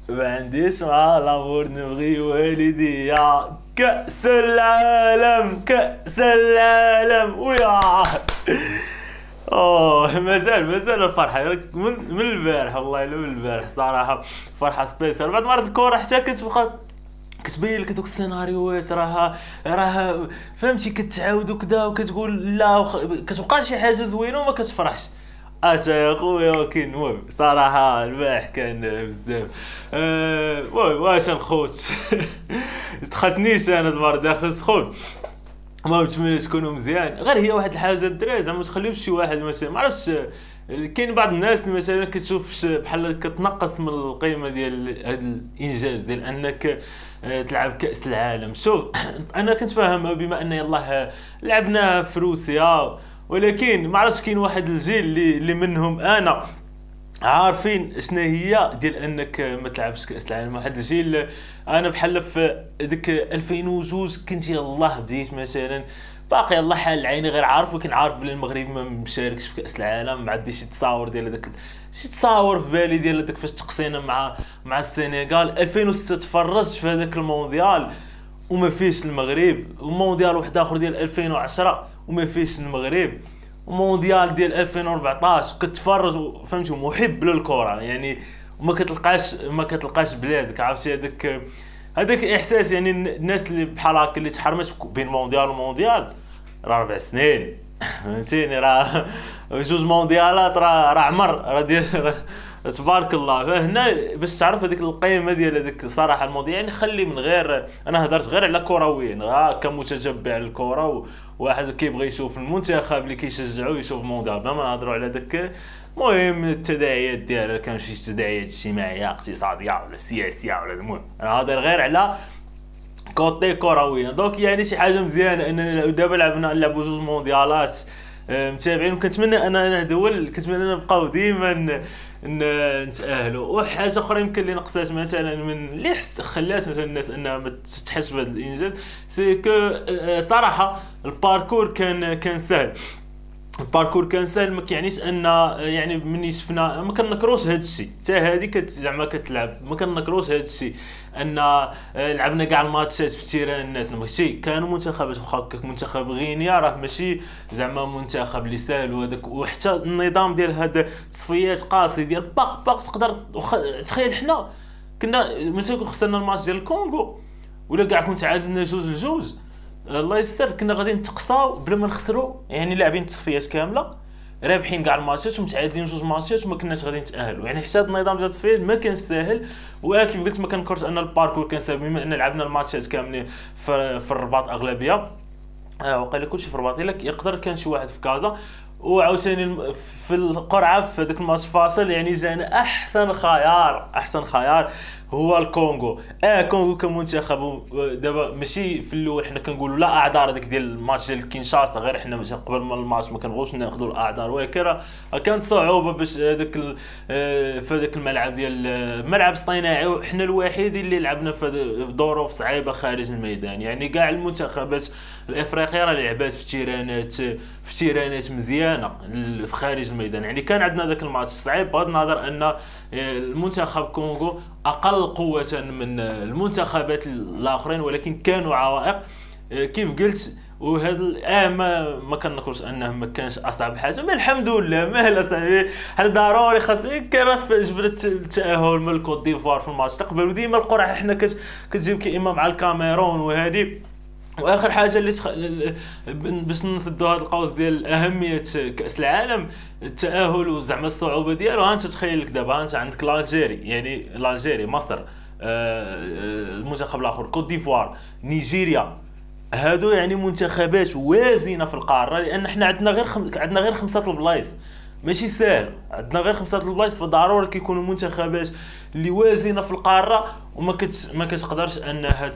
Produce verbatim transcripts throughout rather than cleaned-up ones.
ما عنديش مع لامور نبغي والدي يا كأس العالم كأس العالم ويا اوه مازال مازال الفرحه من من البارح والله الا من البارح صراحه فرحه سبيسيال. بعد مرات الكره حتى كتبقى كتبين لك دوك السيناريوهات راه راه فهمتي كتعاود وكذا وكتقول لا وخ... كتبقى شي حاجه زوينه وما كتفرحش. اش يا خويا ولكن المهم صراحه البارح كان بزاف. أه... واش الخوت دخلتنيش انا المره داخل سخون. ما نتمنى تكونوا مزيان. غير هي واحد الحاجه الدراري زعما ما تخليوش شي واحد مثلا ما عرفتش كاين بعض الناس اللي مثلا كتشوف بحال كتنقص من القيمه ديال هذا الانجاز ديال انك تلعب كاس العالم. شوف انا كنت فاهمها بما ان يلاه لعبناها في روسيا ولكن ما عرفتش كاين واحد الجيل اللي اللي منهم انا عارفين شنو هي ديال انك ما تلعبش كاس العالم. واحد الجيل انا بحال في ديك ألفين واثنين كنت يلاه بديت مثلا باقي يلاه حال عيني غير عارف ولكن عارف بلي المغرب ما مشاركش في كاس العالم. ما عندي شي تصاور ديال هذاك شي تصاور في بالي ديال هذاك فاش تقصينا مع مع السنغال. ألفين وستة تفرجت في هذاك المونديال وما فيش المغرب. ومونديال واحد اخر ديال ألفين وعشرة وما فيش المغرب. ومونديال ديال ألفين وأربعطاش كتفرج فهمتي محب للكره يعني وما كتلقاش ما كتلقاش بلادك عرفتي هذاك هذاك احساس. يعني الناس اللي بحال هكا اللي تحرمت بين مونديال ومونديال راه اربع سنين فهمتيني راه جوج مونديالات راه راه عمر راه ديال تبارك الله. فهنا باش تعرف هذيك القيمه ديال هذيك صراحه المونديال يعني خلي من غير انا هضرت غير على كرويين كمتتبع للكره وواحد كيبغي يشوف المنتخب اللي كيشجعو يشوف المونديال بلا ما نهضروا على داك المهم التداعيات ديالها كان شي تداعيات اجتماعيه اقتصاديه ولا سياسيه ولا المهم انا هضر غير على كوتي كرويا. دونك يعني شي حاجه مزيانه اننا دابا لعبنا نلعبوا جوج مونديالات متابعين وكنتمنى انا دول كنتمنى نبقاو ديما نتاهلوا. وحاجه اخرى يمكن اللي نقصات مثلا من اللي خلات مثلا الناس انها ما تحسش بهذا الانجاز سي كو صراحه الباركور كان كان سهل. الباركور كان سهل ما كيعنيش ان يعني مني شفنا ما كنكروش هذا الشيء حتى هذه كت زعما كتلعب ما كنكروش هذا الشيء ان لعبنا كاع الماتشات في التيرانات. ماشي كانوا منتخبات واخا منتخب غينيا راه ماشي زعما منتخب اللي سهل وهذاك وحتى النظام ديال هاد التصفيات قاسي ديال باق باق تقدر تخيل حنا كنا مثلا خسرنا الماتش ديال الكونغو ولا كاع كنت عادلنا جوج لجوج الله يستر كنا غادي نتقصاو بلا ما نخسروا يعني لاعبين التصفيات كامله رابحين كاع الماتشات ومتعادلين جوج ماتشات وما كناش غادي نتاهلوا. يعني حتى النظام ديال التصفيات ما كان ساهل وكيف قلت ما كنكرش ان الباركور كان ساهل بما ان لعبنا الماتشات كاملين في, في الرباط اغلبيه اه وقال لك كلشي في الرباط الا يقدر كان شي واحد في كازا. وعاوتاني في القرعه في هذاك الماتش فاصل يعني جانا احسن خيار احسن خيار هو الكونغو. اه كونغو كمنتخب دابا ماشي في الاول حنا كنقولوا لا اعذار هذيك ديال الماتش ديال كينشاسا غير حنا ماشي قبل ما الماتش ما كنبغوش ناخذوا الاعذار ولكن كانت صعوبه باش هذاك في هذاك الملعب ديال ملعب اصطناعي حنا الوحيدين اللي لعبنا في ظروف صعيبه خارج الميدان. يعني كاع المنتخبات الافريقيه راه لعبات في تيرانات في تيرانات مزيانه في خارج الميدان. يعني كان عندنا ذاك الماتش صعيب بغض النظر ان المنتخب كونغو اقل قوه من المنتخبات الاخرين ولكن كانوا عوائق كيف قلت. وهذا اه ما ما كنقولش انه ما كانش اصعب حاجه ما الحمد لله ماهل اصاحبي هذا ضروري خاص كرا في جبرة التاهل من الكوت ديفوار في الماتش تقبل. وديما القرعه حنا كتجيب كيما مع الكاميرون وهذه. واخر حاجه اللي تخ... باش نسدوا هذا القوس ديال اهميه كاس العالم التاهل وزعما الصعوبه ديالو. ها انت تخيل لك دابا انت عندك لاجيري يعني لاجيري مصر آه المنتخب الاخر كوت ديفوار نيجيريا هادو يعني منتخبات وازنه في القاره لان حنا عندنا غير خم... عندنا غير خمسه البلايص ماشي ساهل عندنا غير خمسه البلايص فضروري كيكونوا منتخبات اللي وازنه في القاره وما كت ما كتقدرش انها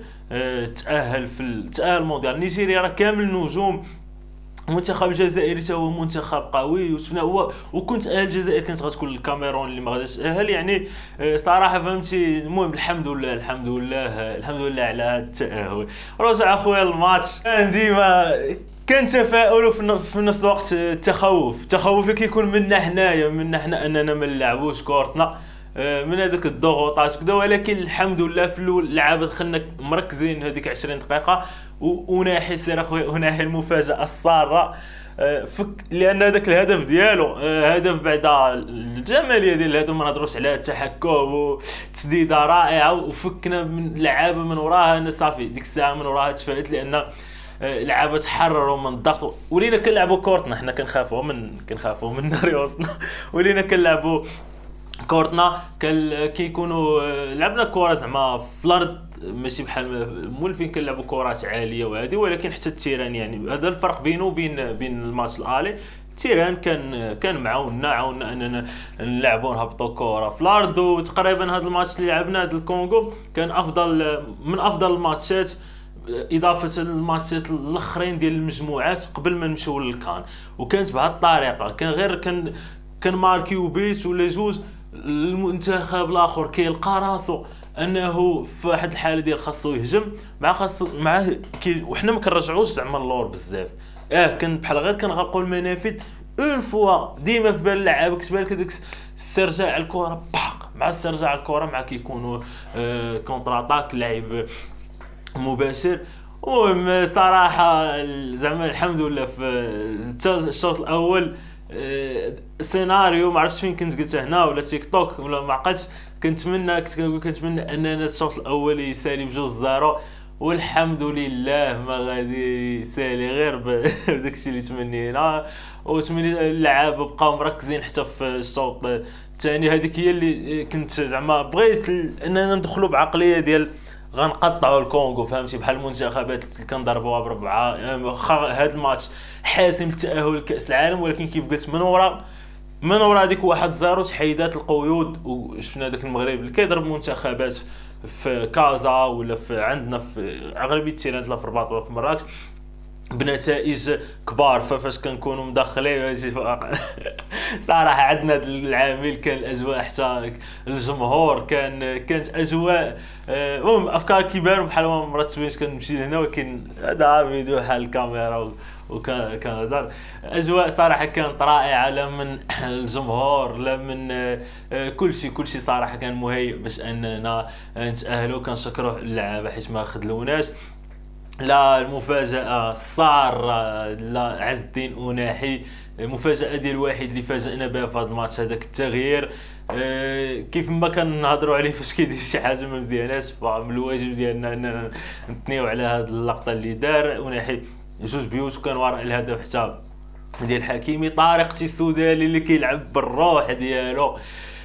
تاهل في التاهل المونديال. نيجيريا راه كامل نجوم المنتخب الجزائري حتى هو منتخب قوي وشفنا هو وكنت اهل الجزائر كانت غتكون الكاميرون اللي ما غاديش تاهل. يعني صراحه فهمتي المهم الحمد لله الحمد لله الحمد لله على هذا التاهل. رجع اخويا الماتش كان ديما كان تفاؤل وفي نفس الوقت التخوف التخوف اللي كيكون منا حنايا منا حنا اننا ما نلعبوش كورتنا من هذوك الضغوطات وكذا، ولكن الحمد لله في الاول لعبه دخلنا مركزين هذيك عشرين دقيقه. وناحي سير اخويا، وناحي المفاجاه الساره فك، لان هذاك الهدف ديالو هدف بعد الجماليه ديال الهدف، ما نهضروش على التحكم وتسديده رائعه، وفكنا من لعابه من وراها. انا صافي ديك الساعه من وراها تفائلت، لان لعابه تحرروا من الضغط. ولينا كنلعبوا كورتنا، حنا كنخافوا من كنخافوا من ريوسنا ولينا كنلعبوا كورتنا كيكونوا لعبنا كره زعما في الارض، ماشي بحال مولفين كنلعبوا كرات عاليه وهذه، ولكن حتى التيران يعني هذا الفرق بينه وبين بين الماتش الالي. التيران كان كان معاوننا عاوننا اننا نلعبوا نهبطوا كره في الارض. وتقريبا هذا الماتش اللي لعبنا هذا الكونغو كان افضل من افضل الماتشات، اضافه للماتشات الاخرين ديال المجموعات قبل ما نمشيو للكان. وكانت بهذه الطريقه، كان غير كان كان ماركيو بيت ولا جوج، المنتخب الاخر كيلقى راسو انه في واحد الحاله ديال خاصو يهجم مع خاص مع كي، وحنا ما كنرجعوش زعما اللور بزاف. اه كان بحال غير كنغلقوا المنافذ اون فوا. ديما في بال اللعابه كتبان لك داك استرجاع الكره باق مع استرجاع الكره مع كيكونوا آه كونتر اتاك لعب مباشر. المهم صراحه زعما الحمد لله في الشوط الاول سيناريو ما عرفتش فين كنت قلتها هنا ولا تيك توك ولا ما عقلتش. كنتمنى كنت كنقول كنتمنى اننا الشوط الاول يسالي بجوج زيرو، والحمد لله ما غادي يسالي غير بداك الشيء اللي تمنينا. وتمنيت اللعابه بقاو مركزين حتى في الشوط الثاني. هذيك هي اللي كنت زعما بغيت اننا ندخلوا بعقليه ديال غنقطعوا الكونغو، فهمتي، بحال المنتخبات اللي كنضربوها بربعه. هذا الماتش حاسم التاهل لكاس العالم، ولكن كيف قلت من ورا من ورا ديك واحد زيرو تحيدات القيود. وشفنا داك المغرب اللي كيضرب منتخبات في كازا ولا في عندنا في اغلبيه التيرانات لا في الرباط ولا في مراكش بنتائج كبار. فاش كنكونوا مدخلين صراحه عندنا هذا العامل كان الاجواء حتى الجمهور كان كانت اجواء المهم افكار كيبانوا بحال ما مرتبينش. كنمشي لهنا ولكن هذا فيديو بحال الكاميرا وكان كان هذا اجواء صراحه كانت رائعه، لا من الجمهور لا من كل شيء كل شيء صراحه كان مهيئ باش اننا نتاهلوا. كنشكروا اللعابه حيت ما خذلوناش. لا المفاجاه الساره لا عز الدين أناحي، المفاجاه ديال الواحد اللي فاجئنا بها في هذا الماتش هذاك التغيير. أه كيف ما كنهضروا عليه فاش كيدير شي حاجه ما مزياناش، فمن الواجب ديالنا اننا نثنيو على هذه اللقطه اللي دار أناحي. جوج بيوت وكان وراء الهدف حتى ديال حكيمي. طارق السوداني اللي كيلعب بالروح ديالو.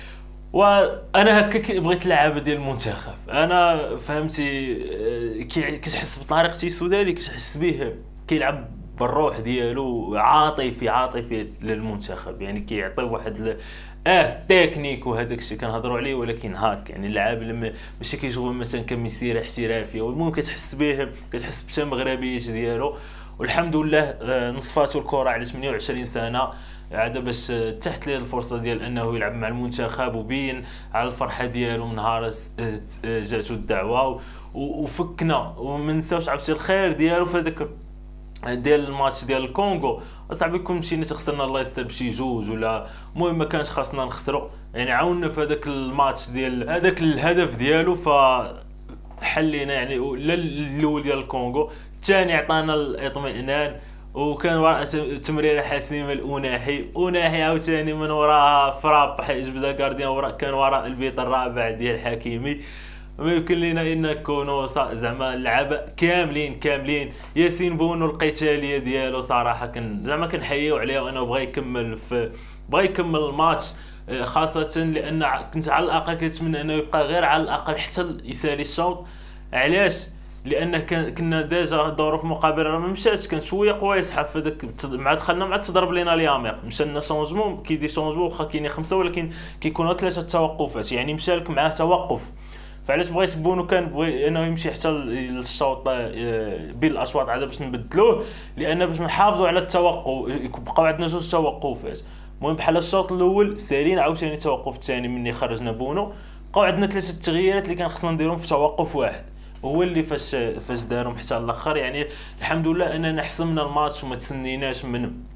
وانا هكا بغيت اللعابه ديال المنتخب، انا فهمتي كتحس بطريقه السوداني كتحس به كيلعب بالروح ديالو، عاطفي عاطفي للمنتخب، يعني كيعطي واحد ل... اه تكنيك وهذاك الشيء كنهضروا عليه، ولكن هاك يعني اللعاب لما ماشي كيجيو مثلا كمسيره احترافيه، والمهم كتحس به كتحس بالمغربيه ديالو. والحمد لله نصفاتو الكره على ثمانية وعشرين سنه عاد باش تحت ليه الفرصه ديال انه يلعب مع المنتخب، وبين على الفرحه ديالو من نهار جاتو الدعوه وفكنا. وما نساوش عرفتي الخير ديالو في هذاك ديال الماتش ديال الكونغو. اصاحبي كون مشينا خسرنا الله يستر بشي جوج ولا المهم ما كانش خاصنا نخسروا، يعني عاوننا في هذاك الماتش ديال هذاك الهدف ديالو. ف حلينا يعني الاول ديال الكونغو، الثاني عطانا الاطمئنان. وكان وراء تمريره حاسمه الأناحي أناحي عاوتاني من وراها فراب حيت بدا كارديان وراء كان وراء البيت الرابع ديال حكيمي. ما يمكن لنا ان نكونوا زعما اللعابه كاملين كاملين. ياسين بونو القتاليه ديالو صراحه كان زعما كنحييو عليه، وانا بغى يكمل في بغى يكمل الماتش، خاصه لان كنت على الاقل كنتمنى انه يبقى غير على الاقل حتى يسالي الشوط. علاش؟ لان كنا ديجا ظروف مقابله ما مشاتش، كان شويه قوي يسحب في داك مع دخلنا مع تضرب لينا الياميق. مشى لنا شونجمون كيدير شونجمون واخا كاينين خمسه ولكن كيكونوا ثلاثه توقفات، يعني مشى لك معاه توقف. فعلاش بغيت بونو كان بغي انه يمشي حتى للشوط بين الاشواط عاد باش نبدلوه، لان باش نحافظوا على التوقف يبقاو عندنا جوج توقفات. المهم بحال الشوط الاول سالين عاوتاني التوقف الثاني مني خرجنا بونو، بقاو عندنا ثلاثه التغييرات اللي كان خصنا نديرهم في توقف واحد، هو اللي فاش فاش دارهم حتى الاخر. يعني الحمد لله اننا حسمنا الماتش وما تسنيناش من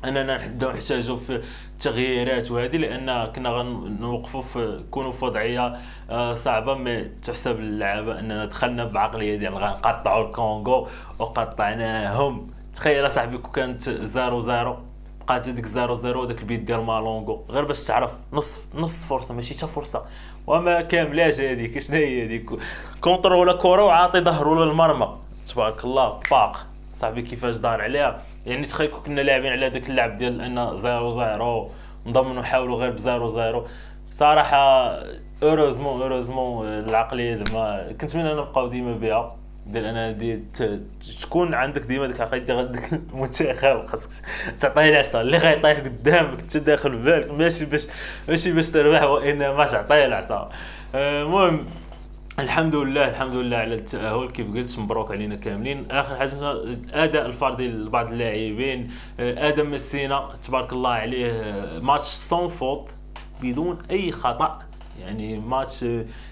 اننا نبداو نحتاجوا في التغييرات وهذه، لان كنا غنوقفوا في نكونوا في وضعيه آه، صعبه. ما تحسب اللعابه اننا دخلنا بعقليه ديال غنقطعوا الكونغو وقطعناهم. تخيل صاحبي كون كانت زيرو زيرو، بقات هذيك زيرو زيرو داك البيت ديال مالونغو، غير باش تعرف نص نص فرصه ماشي حتى فرصه وما كاملاش هذيك. شنو هي هذيك؟ كونترول كره وعاطي ظهره للمرمى، تبارك الله باق صاحبي كيفاش دار عليها. يعني تخيل كنا لاعبين على داك اللعب ديال ان زيرو زيرو نضمنوا نحاولوا غير بزيرو زيرو. صراحه اوروزمون اوروزمون العقليه زعما كنت من انا نبقاو ديما بها ديال انا دي تكون عندك ديما ديك العقليه ديال داك المنتخب، خاصك تعطيه العصا اللي غيطيح قدامك انت داخل في بالك، ماشي باش ماشي باش تربح وانما تعطيه العصا. المهم الحمد لله الحمد لله على التأهل. كيف قلت مبروك علينا كاملين. اخر حاجه الاداء الفردي لبعض اللاعبين. ادم مسينا تبارك الله عليه ماتش سون فوت بدون اي خطا، يعني ماتش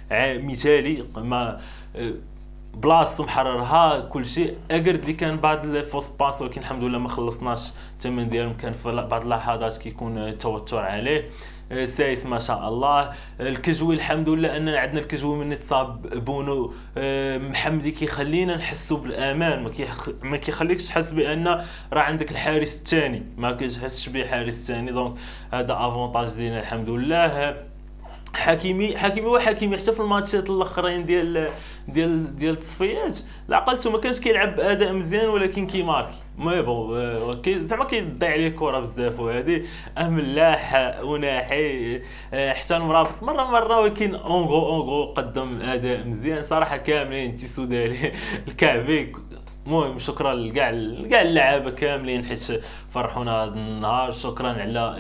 مثالي، ما بلاصتو محررها كل شيء. اقرد اللي كان بعض الفوس باس ولكن الحمد لله ما خلصناش الثمن ديالهم، كان في بعض اللحظات كيكون التوتر عليه. سايس ما شاء الله. الكجوي الحمد لله اننا عندنا الكجوي من تصاب بونو محمدي كيخلينا نحسوا بالامان، ما كيخ... ما كيخليكش تحس بان راه عندك الحارس الثاني، ما كتحسش به الحارس الثاني. دونك هذا افونتاج لينا الحمد لله. حكيمي حكيمي وحكيمي حتى في الماتشات الاخرين ديال ديال ديال التصفيات لعقلته ما كانش كيلعب باداء مزيان ولكن كيماركي. مي بون زعما كيضيع عليه الكره بزاف وهذه املاح وناحي حتى المرابط مره مره، ولكن اونغو اونغو قدم اداء مزيان صراحه. كاملين تيسو دالي الكعبي. المهم شكرا لكاع كاع اللعابه كاملين حيت فرحونا هذا النهار. شكرا على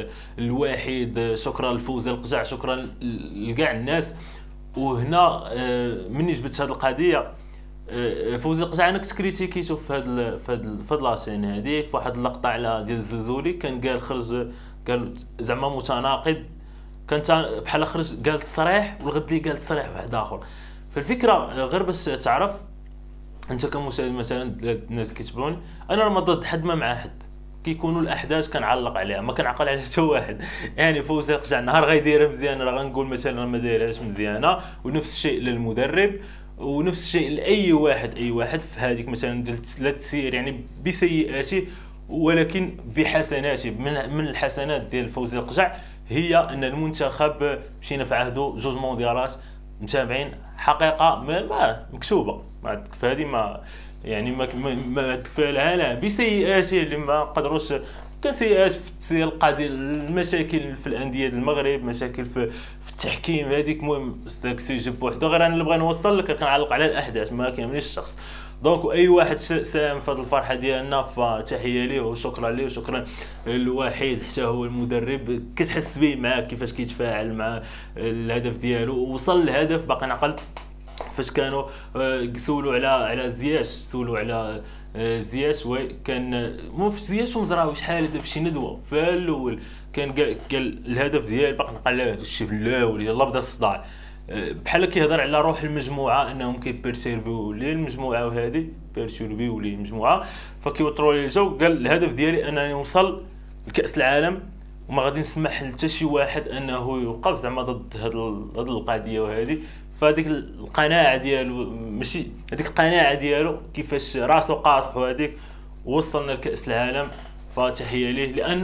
الواحد، شكرا لفوزي القجع، شكرا لكاع الناس. وهنا مني جبت هذه القضيه فوزي القجع انا كنت كريتيكيتو في هذا في هذا في هذه لاشين هذه في واحد اللقطه على ديال الزلزولي، كان قال خرج قال زعما متناقض، كان بحال خرج قال تصريح والغد لي قال تصريح واحد اخر. فالفكره غير باش تعرف انت كمشاهد مثلا الناس كيتبعوني انا راه ما ضد حد ما مع حد، كيكونوا الاحداث كنعلق عليها ما كنعقل على حتى واحد. يعني فوزي القجع نهار غيديرها مزيان راه غنقول مثلا ما دايرهاش مزيانه، ونفس الشيء للمدرب ونفس الشيء لاي واحد اي واحد في هذيك مثلا ديال لا تسير يعني بسيئاته ولكن بحسناته. من من الحسنات ديال فوزي القجع هي ان المنتخب مشينا في عهده جوج مونديالات متابعين، حقيقه ما مكتوبه ما تكفى هذه ما يعني ما ما تكفى لها لا بسيئاته اللي ما قدروش. كان سيئات في التسيير القضيه، المشاكل في الانديه ديال المغرب، مشاكل في في التحكيم هذيك. المهم داك السيجي بوحدو، غير انا اللي بغا نوصل لك كنعلق على الاحداث ما كاملش الشخص. دونك اي واحد ساهم في هذه الفرحه ديالنا فتحيه ليه وشكرا ليه وشكرا للوحيد حتى هو المدرب. كتحس به معاه كيفاش كيتفاعل مع الهدف ديالو ووصل للهدف. باقي نعقل فاش كانوا سولوا على على زياش سولوا على زياش وي كان مو في زياش ومزراوي شحال هذا في شي ندوه فالاول كان قال الهدف ديال باقي نقال هذا الشيء بالله يلاه بدا الصداع بحال كيهضر على روح المجموعه انهم كيبيرسيرفيو للمجموعه وهذه بيرسيرفيو للمجموعه فكيوتروا لي الجو. قال الهدف ديالي انني نوصل لكاس العالم وما غادي نسمح لحتى شي واحد انه يوقف زعما ضد هذه القضيه وهذه. فهذيك القناعه ديالو ماشي هذيك القناعه ديالو كيفاش راسو قاصح وهذيك وصلنا لكاس العالم فتحيه ليه. لان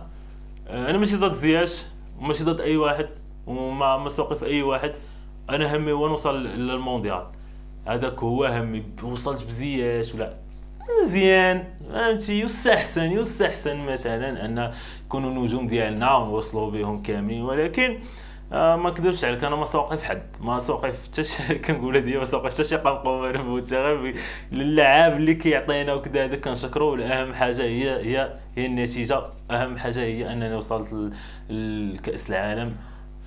انا ماشي ضد زياش وماشي ضد اي واحد وما مسوقف اي واحد، انا همي هو نوصل للمونديال هذاك هو همي. وصلت بزياش ولا مزيان فهمتي يستحسن يستحسن مثلا ان يكونوا نجوم ديالنا ونوصلوا بهم كاملين، ولكن آه ما كذبش عليك انا ما سوقف حد ما سوقف حتى كنقول هذه ما سوقف حتى شي قنقومه نفوتها غير للاعب اللي كيعطينا وكذا هذا كنشكرو. والاهم حاجه هي هي هي النتيجه، اهم حاجه هي انني وصلت لكاس العالم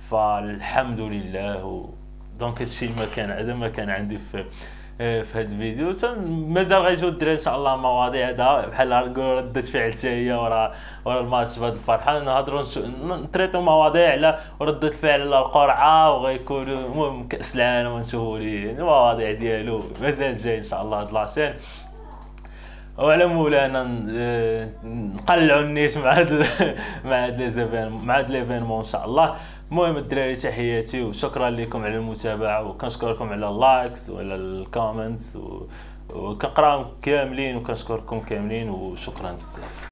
فالحمد لله. و... دونك هادشي ما كان هذا ما كان عندي في في هذا الفيديو. مازال غيجيو الدراري ان شاء الله مواضيع هذا بحال نقولوا ردة فعل حتى هي ورا ورا الماتش بهذه الفرحه نهضروا نتريطوا مواضيع على ردة الفعل على القرعه وغيكونوا المهم كاس العالم ونشوفوا لي المواضيع ديالو مازال جاي ان شاء الله هاد لاشين. وعلى مولانا آه، نقلعوا النيش مع هاد ال- مع هاد ليزيفين مع هاد ليفينمون ان شاء الله. المهم الدراري تحياتي وشكرا لكم على المتابعه، وكنشكركم على اللايكس وعلى الكومنتس و... وكنقراهم كاملين وكنشكركم كاملين وشكرا بزاف.